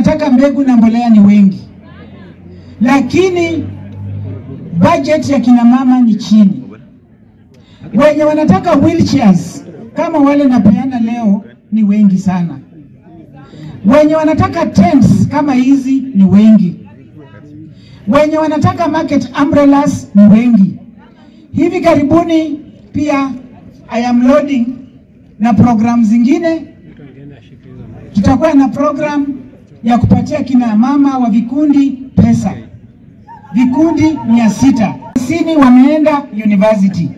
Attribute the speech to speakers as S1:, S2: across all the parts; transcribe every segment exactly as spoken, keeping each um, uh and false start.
S1: wanataka mbegu na mbolea ni wengi, lakini budget ya kina mama ni chini. Wenye wanataka wheelchairs kama wale napeana leo ni wengi sana. Wenye wanataka tents kama hizi ni wengi. Wenye wanataka market umbrellas ni wengi. Hivi karibuni pia I am loading na program zingine. Tutakuwa na program ya kupatia kina mama wa vikundi pesa. Vikundi mia sita. Sini wameenda university.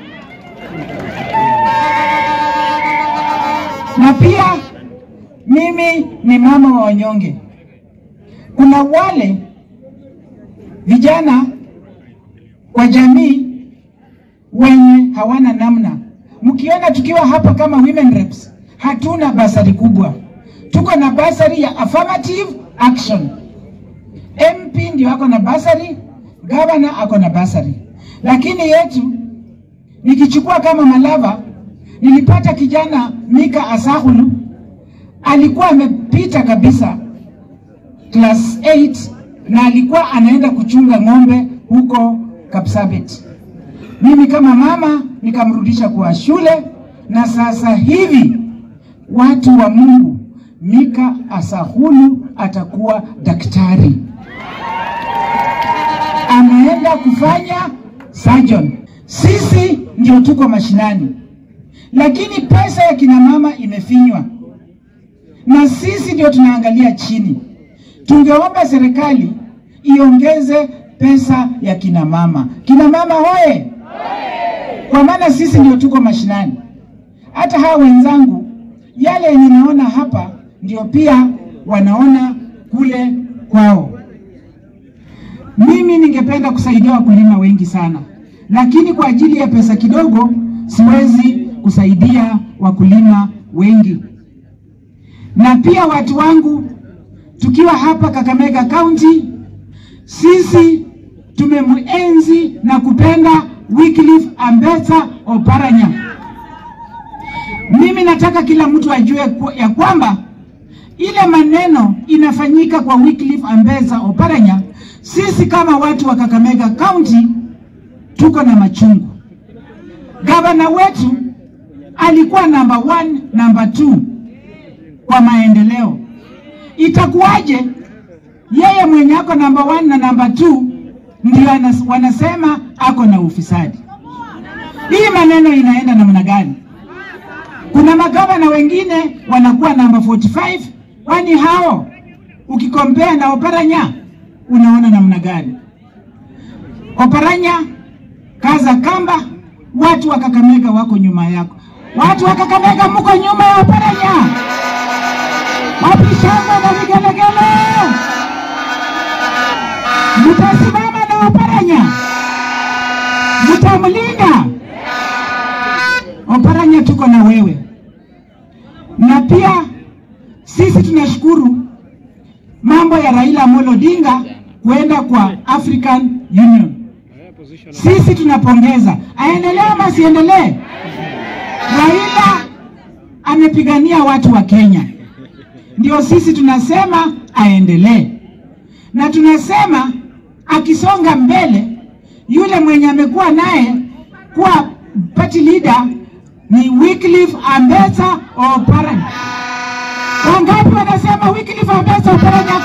S1: Na pia mimi ni mama wa wanyonge. Kuna wale vijana wa jamii wenye hawana namna. Mkiona tukiwa hapa kama women reps, hatuna basari kubwa. Tuko na basari ya affirmative action. M P ndio ako na basari, governor ako na basari. Lakini yetu, nikichukua kama Malava, nilipata kijana Mika Asahulu, alikuwa amepita kabisa class eight na alikuwa anaenda kuchunga ng'ombe huko Kapsabet. Mimi kama mama nikamrudisha kwa shule, na sasa hivi watu wa Mungu, Mika Asahulu atakuwa daktari. Anaenda kufanya surgeon. Sisi ndio tuko mashinani, lakini pesa ya kina mama imefinywa, na sisi ndio tunaangalia chini. Tungeomba serikali iongeze pesa ya kina mama. Kina mama hoye! Kwa maana sisi ndio tuko mashinani. Hata hao wenzangu, yale yenye naona hapa ndio pia wanaona kule kwao. Mimi ningependa kusaidia wakulima wengi sana, lakini kwa ajili ya pesa kidogo siwezi kusaidia wakulima wengi. Na pia watu wangu, tukiwa hapa Kakamega Kaunti, sisi tumemuenzi na kupenda Wycliffe Ambetsa Oparanya. Mimi nataka kila mtu ajue ya kwamba ile maneno inafanyika kwa Wycliffe Ambetsa Oparanya, sisi kama watu wa Kakamega County tuko na machungu. Gavana wetu alikuwa number one, number two kwa maendeleo. Itakuwaje yeye mwenye ako number one na number two ndio wanasema ako na ufisadi? Hii maneno inaenda namna gani? Kuna magavana wengine wanakuwa number forty-five, wani hao ukikompea na Oparanya unaona namna gani? Oparanya, kaza kamba, watu wa Kakamega wako nyuma yako. Watu wa Kakamega mko nyuma ya Oparanya. Wapishana na vigelegele. Mutasimama na Oparanya. Mutamlinda. Oparanya, tuko na wewe. Na pia sisi tunashukuru mambo ya Raila Amolo Odinga kuenda kwa African Union. Sisi tunapongeza. Aendelee ama siendelee? Raila amepigania watu wa Kenya. Ndio sisi tunasema aendelee. Na tunasema akisonga mbele, yule mwenye amekuwa naye kuwa party leader ni Wycliffe Ambetsa Oparanya. Wangapi wanasema Wycliffe Ambetsa Oparanya